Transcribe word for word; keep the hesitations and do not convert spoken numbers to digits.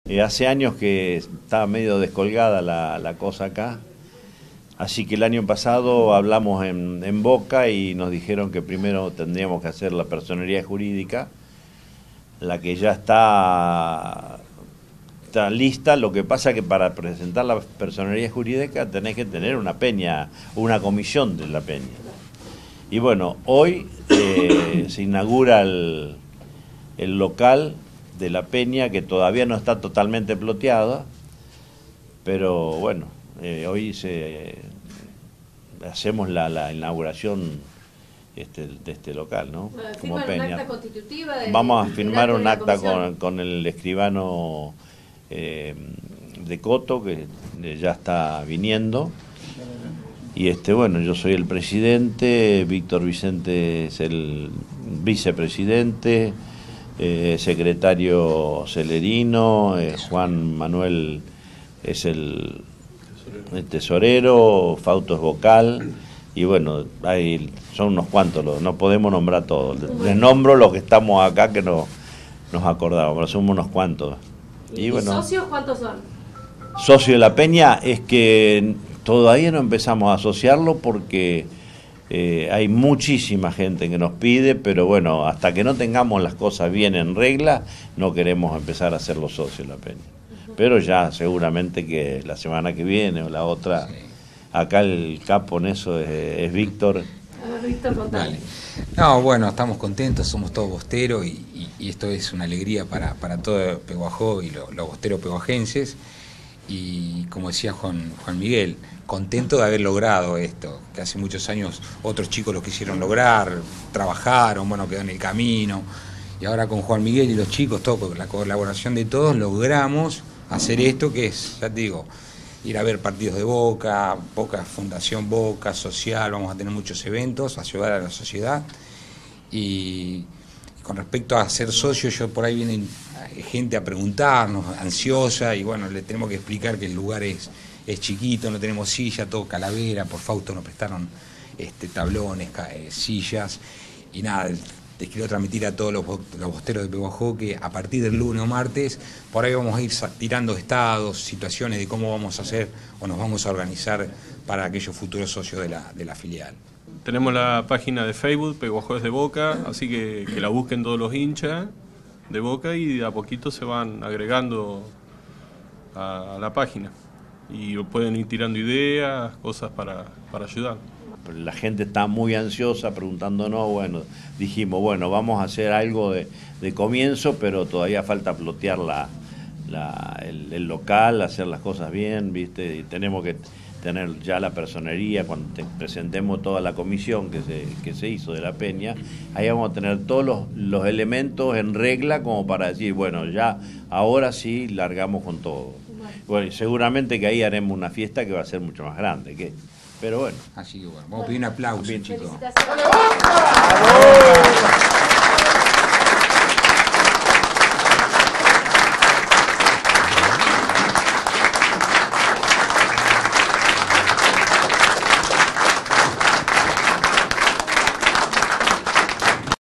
Eh, hace años que estaba medio descolgada la, la cosa acá, así que el año pasado hablamos en, en Boca y nos dijeron que primero tendríamos que hacer la personería jurídica, la que ya está, está lista. Lo que pasa es que para presentar la personería jurídica tenés que tener una peña, una comisión de la peña. Y bueno, hoy eh, se inaugura el, el local de la peña, que todavía no está totalmente ploteada, pero bueno, eh, hoy se, eh, hacemos la, la inauguración este, de este local, ¿no? Bueno, como peña. Un acta constitutiva de, Vamos a de, firmar de un acta comisión. con, con el escribano eh, de Coto, que ya está viniendo. Y este bueno, yo soy el presidente, Víctor Vicente es el vicepresidente, eh, secretario Celerino, eh, Juan Manuel es el, el tesorero, Fausto es vocal, y bueno, hay, son unos cuantos, los, no podemos nombrar todos. Les, les nombro los que estamos acá que no, nos acordamos, pero somos unos cuantos. ¿Y, y, ¿Y bueno, socios cuántos son? Socio de la peña es que todavía no empezamos a asociarlo porque eh, hay muchísima gente que nos pide, pero bueno, hasta que no tengamos las cosas bien en regla, no queremos empezar a ser los socios de la peña. Uh-huh. Pero ya seguramente que la semana que viene o la otra, sí. Acá el capo en eso es, es Víctor. Uh, Víctor, contale. No, bueno, estamos contentos, somos todos bosteros y, y, y esto es una alegría para, para todo Peguajó y lo, los bosteros peguajenses. Y como decía Juan, Juan Miguel, contento de haber logrado esto, que hace muchos años otros chicos lo quisieron lograr, trabajaron, bueno, quedó en el camino, y ahora con Juan Miguel y los chicos, todo, con la colaboración de todos, logramos hacer esto que es, ya te digo, ir a ver partidos de Boca, Boca, Fundación Boca, social, vamos a tener muchos eventos, ayudar a la sociedad. Y con respecto a ser socio, yo por ahí vienen gente a preguntarnos, ansiosa, y bueno, le tenemos que explicar que el lugar es, es chiquito, no tenemos silla, todo calavera, por Fausto nos prestaron este, tablones, eh, sillas, y nada, les quiero transmitir a todos los, los bosteros de Peguajó que a partir del lunes o martes, por ahí vamos a ir tirando estados, situaciones de cómo vamos a hacer o nos vamos a organizar para aquellos futuros socios de la, de la filial. Tenemos la página de Facebook, Peguajó es de Boca, así que, que la busquen todos los hinchas de Boca y de a poquito se van agregando a, a la página y pueden ir tirando ideas, cosas para, para ayudar. La gente está muy ansiosa preguntándonos, bueno, dijimos, bueno, vamos a hacer algo de, de comienzo, pero todavía falta plotear la, la, el, el local, hacer las cosas bien, ¿viste? Y tenemos que tener ya la personería, cuando te presentemos toda la comisión que se, que se hizo de la peña, ahí vamos a tener todos los, los elementos en regla como para decir, bueno, ya ahora sí largamos con todo. Bueno, seguramente que ahí haremos una fiesta que va a ser mucho más grande, que, pero bueno. Así que bueno, vamos a pedir un aplauso, chicos. Felicitaciones.